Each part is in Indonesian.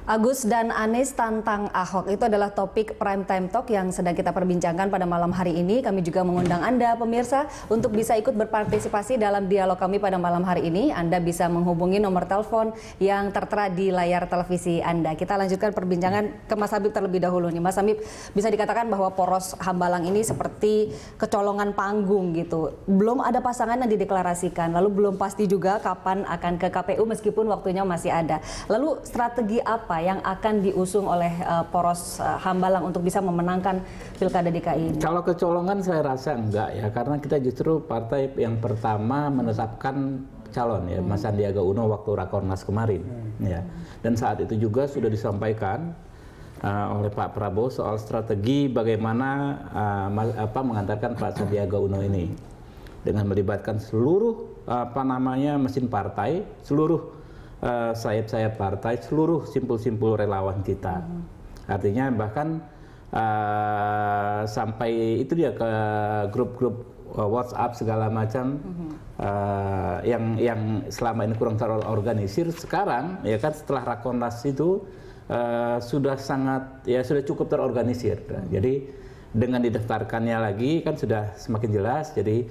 Agus dan Anies tantang Ahok, itu adalah topik Prime Time Talk yang sedang kita perbincangkan pada malam hari ini. Kami juga mengundang Anda pemirsa untuk bisa ikut berpartisipasi dalam dialog kami pada malam hari ini. Anda bisa menghubungi nomor telepon yang tertera di layar televisi Anda. Kita lanjutkan perbincangan ke Mas Habib terlebih dahulu nih. Mas Habib, bisa dikatakan bahwa poros Hambalang ini seperti kecolongan panggung gitu. Belum ada pasangan yang dideklarasikan, lalu belum pasti juga kapan akan ke KPU meskipun waktunya masih ada. Lalu strategi apa yang akan diusung oleh poros Hambalang untuk bisa memenangkan Pilkada DKI ini? Kalau kecolongan saya rasa enggak ya, karena kita justru partai yang pertama menetapkan calon ya, Mas Sandiaga Uno waktu Rakornas kemarin ya. Dan saat itu juga sudah disampaikan oleh Pak Prabowo soal strategi bagaimana mengantarkan Pak Sandiaga Uno ini dengan melibatkan seluruh mesin partai, seluruh sayap-sayap partai, seluruh simpul-simpul relawan kita. Artinya bahkan sampai itu dia ke grup-grup WhatsApp segala macam yang selama ini kurang terorganisir, sekarang ya kan setelah Rakornas itu sudah cukup terorganisir. Jadi dengan didaftarkannya lagi kan sudah semakin jelas. Jadi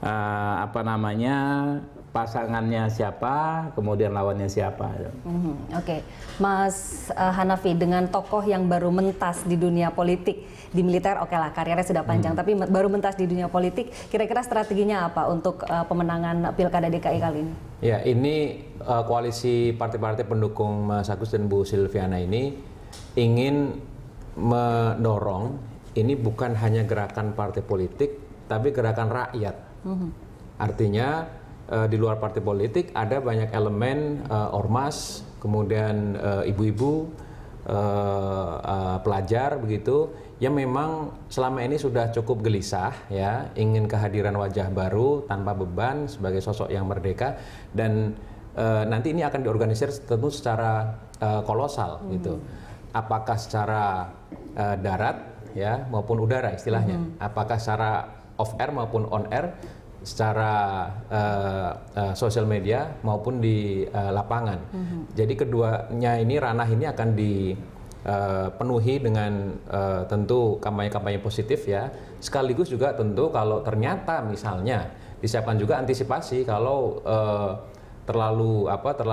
pasangannya siapa, kemudian lawannya siapa. Oke. Mas Hanafi, dengan tokoh yang baru mentas di dunia politik, di militer oke lah karirnya sudah panjang, tapi baru mentas di dunia politik, kira-kira strateginya apa untuk pemenangan Pilkada DKI kali ini? Ya, ini koalisi partai-partai pendukung Mas Agus dan Bu Silviana ini ingin mendorong, ini bukan hanya gerakan partai politik, tapi gerakan rakyat. Artinya di luar partai politik ada banyak elemen ormas, kemudian ibu-ibu, pelajar begitu, yang memang selama ini sudah cukup gelisah ya, ingin kehadiran wajah baru tanpa beban sebagai sosok yang merdeka, dan nanti ini akan diorganisir tentu secara kolosal gitu. Apakah secara darat ya maupun udara istilahnya, apakah secara off air maupun on air, secara sosial media maupun di lapangan. Jadi keduanya ini, ranah ini akan dipenuhi dengan tentu kampanye-kampanye positif ya, sekaligus juga tentu kalau ternyata misalnya disiapkan juga antisipasi kalau terlalu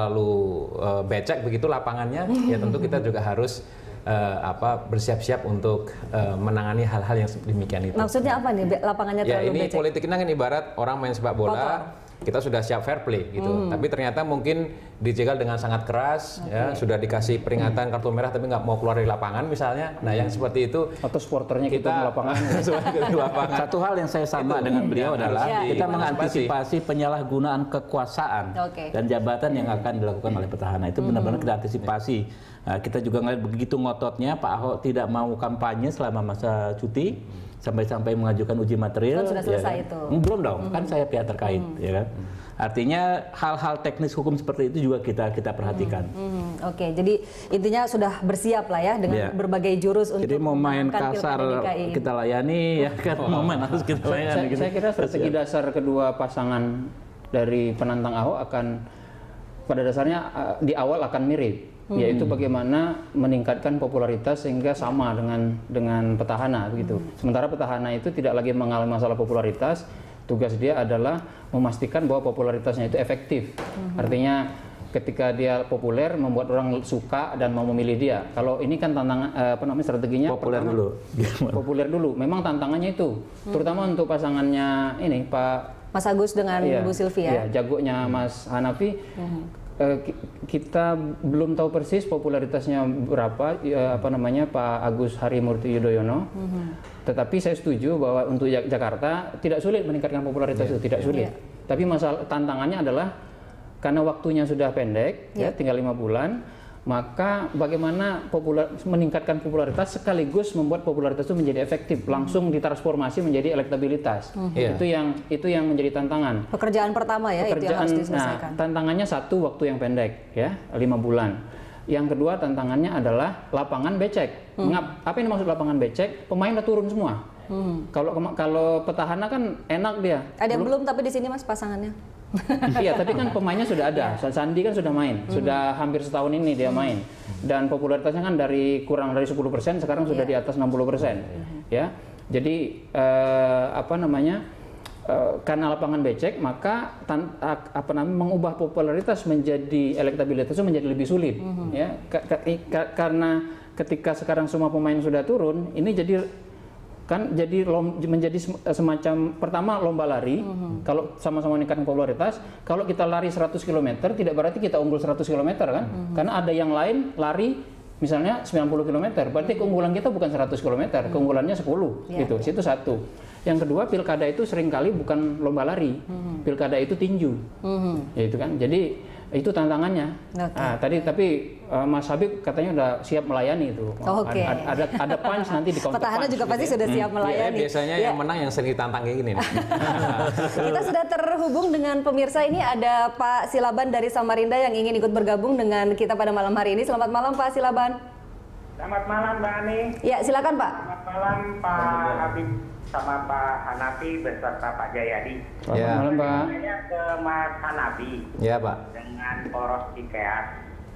becek begitu lapangannya, ya tentu kita juga harus bersiap-siap untuk menangani hal-hal yang demikian itu. Maksudnya apa nih lapangannya terlalu becek? Ya ini politik ini kan ibarat orang main sepak bola, kita sudah siap fair play gitu, tapi ternyata mungkin dijegal dengan sangat keras, ya sudah dikasih peringatan kartu merah tapi nggak mau keluar dari lapangan misalnya. Nah yang seperti itu, atau supporternya kita lapangan. Satu hal yang saya sama dengan beliau adalah kita mengantisipasi penyalahgunaan kekuasaan dan jabatan yang akan dilakukan oleh petahana, itu benar-benar kita antisipasi. Kita juga ngelihat begitu ngototnya Pak Ahok tidak mau kampanye selama masa cuti, sampai-sampai mengajukan uji material. Kan sudah selesai ya, itu? Belum dong, kan saya pihak terkait, ya kan. Artinya hal-hal teknis hukum seperti itu juga kita perhatikan. Oke, jadi intinya sudah bersiap lah ya dengan berbagai jurus untuk. Jadi mau main kasar kita layani, ya kan, mau main harus kita layani. Saya kira strategi dasar kedua pasangan dari penantang Ahok akan pada dasarnya di awal akan mirip. Yaitu bagaimana meningkatkan popularitas sehingga sama dengan petahana begitu. Sementara petahana itu tidak lagi mengalami masalah popularitas, tugas dia adalah memastikan bahwa popularitasnya itu efektif. Artinya ketika dia populer membuat orang suka dan mau memilih dia. Kalau ini kan tantangan strateginya populer dulu. Populer dulu. Memang tantangannya itu, terutama untuk pasangannya ini Pak Mas Agus dengan Bu Silvia. Iya, jagonya Mas Hanafi. Kita belum tahu persis popularitasnya berapa, Pak Agus Harimurti Yudhoyono. Tetapi saya setuju bahwa untuk Jakarta tidak sulit meningkatkan popularitas itu, tidak sulit. Tapi masalah tantangannya adalah karena waktunya sudah pendek, ya tinggal 5 bulan, maka bagaimana meningkatkan popularitas sekaligus membuat popularitas itu menjadi efektif, langsung ditransformasi menjadi elektabilitas. Itu yang menjadi tantangan. Pekerjaan pertama ya, itu yang harus diselesaikan. Tantangannya satu, waktu yang pendek ya, 5 bulan. Yang kedua tantangannya adalah lapangan becek. Apa yang dimaksud lapangan becek? Pemain udah turun semua. Kalau petahana kan enak dia. Ada yang belum tapi di sini Mas pasangannya. Iya, tapi kan pemainnya sudah ada. Sandi kan sudah main, sudah hampir setahun ini dia main. Dan popularitasnya kan kurang dari 10% sekarang sudah di atas 60%. Ya. Jadi karena lapangan becek, maka mengubah popularitas menjadi elektabilitas itu menjadi lebih sulit. Ya. Karena ketika sekarang semua pemain sudah turun, ini menjadi semacam pertama lomba lari. Kalau sama-sama meningkatkan popularitas, kalau kita lari 100 km tidak berarti kita unggul 100 km kan? Karena ada yang lain lari misalnya 90 km, berarti keunggulan kita bukan 100 km, keunggulannya 10 gitu. Itu satu. Yang kedua, pilkada itu seringkali bukan lomba lari. Pilkada itu tinju. Ya itu kan. Jadi itu tantangannya. Nah, tapi Mas Habib katanya udah siap melayani itu. Ada punch nanti di counter punch. Petahana juga pasti sudah siap melayani. Biasanya yang menang yang sering ditantang kayak gini. Kita sudah terhubung dengan pemirsa. Ini ada Pak Silaban dari Samarinda yang ingin ikut bergabung dengan kita pada malam hari ini. Selamat malam Pak Silaban. Selamat malam Mbak Ani. Ya, silakan Pak. Selamat malam Pak Habib sama Pak Hanafi beserta Pak Jayadi. Selamat malam Pak. Saya ke Mas Hanafi. Ya Pak. Dengan poros Cikeas.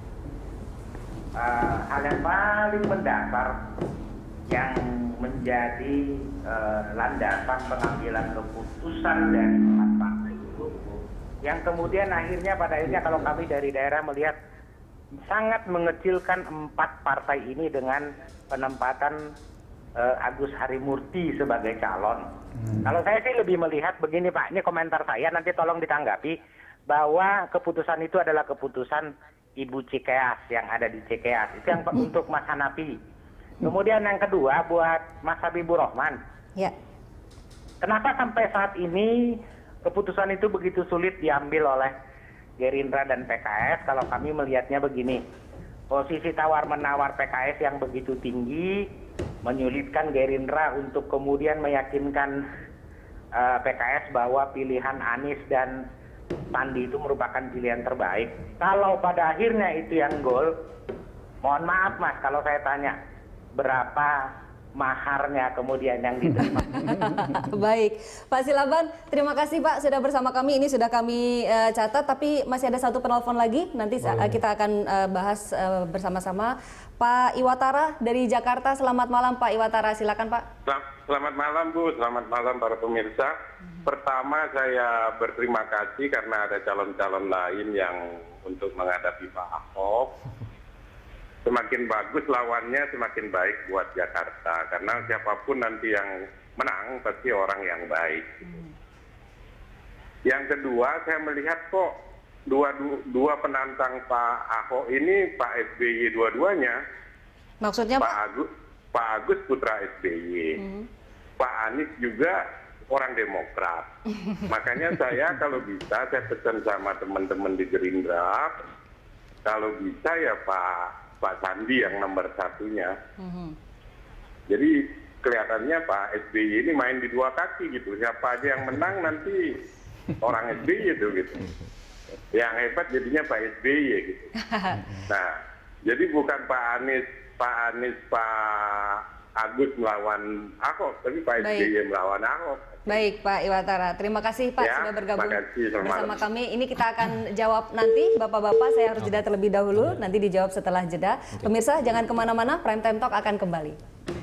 Hal yang paling mendasar yang menjadi landasan pengambilan keputusan dari empat partai itu, yang kemudian pada akhirnya kalau kami dari daerah melihat sangat mengecilkan empat partai ini dengan penempatan Agus Harimurti sebagai calon. Kalau saya sih lebih melihat begini Pak, ini komentar saya, nanti tolong ditanggapi, bahwa keputusan itu adalah keputusan Ibu Cikeas yang ada di Cikeas. Itu yang untuk Mas Hanafi. Kemudian yang kedua buat Mas Habibur Rahman. Ya. Kenapa sampai saat ini keputusan itu begitu sulit diambil oleh Gerindra dan PKS? Kalau kami melihatnya begini, posisi tawar-menawar PKS yang begitu tinggi menyulitkan Gerindra untuk kemudian meyakinkan PKS bahwa pilihan Anies dan Sandi itu merupakan pilihan terbaik. Kalau pada akhirnya itu yang gol, mohon maaf Mas, kalau saya tanya berapa maharnya kemudian yang diterima. Baik, Pak Silaban, terima kasih Pak sudah bersama kami. Ini sudah kami catat, tapi masih ada satu penelpon lagi. Nanti kita akan bahas bersama-sama. Pak Iwatara dari Jakarta, selamat malam Pak Iwatara, silakan Pak. Selamat malam Bu, selamat malam para pemirsa. Pertama saya berterima kasih karena ada calon-calon lain yang untuk menghadapi Pak Ahok. Semakin bagus lawannya, semakin baik buat Jakarta. Karena siapapun nanti yang menang, pasti orang yang baik. Yang kedua, saya melihat kok dua penantang Pak Ahok ini Pak SBY dua-duanya. Maksudnya Pak Agus putra SBY. Pak Anies juga orang Demokrat. Makanya saya kalau bisa, saya pesan sama teman-teman di Gerindra, kalau bisa ya Pak Sandi yang nomor satunya. Jadi kelihatannya Pak SBY ini main di dua kaki gitu. Siapa aja yang menang nanti orang SBY itu gitu. Yang hebat jadinya Pak SBY gitu. Nah, jadi bukan Pak Agus melawan Ahok, tapi Pak SBY melawan Ahok. Baik Pak Iwatara, terima kasih Pak sudah bergabung bersama kami. Ini kita akan jawab nanti, Bapak-Bapak, saya harus jeda terlebih dahulu, nanti dijawab setelah jeda. Pemirsa jangan kemana-mana, Prime Time Talk akan kembali.